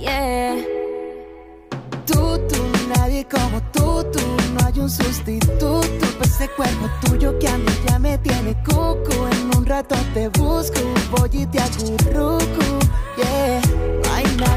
yeah. Tú, nadie como tú, no hay un sustituto para ese cuerpo tuyo que a mí ya me tiene cucu. En un rato te busco, voy y te acurruco, yeah. No hay nada